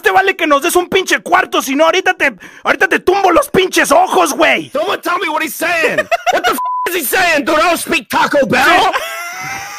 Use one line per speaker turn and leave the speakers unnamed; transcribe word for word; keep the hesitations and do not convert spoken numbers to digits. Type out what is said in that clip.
te vale que nos des un pinche cuarto, si no ahorita te, ahorita te tumbo los pinches ojos, güey.
Someone tell me what he's saying. What the f is he saying, dude? I don't speak Taco Bell.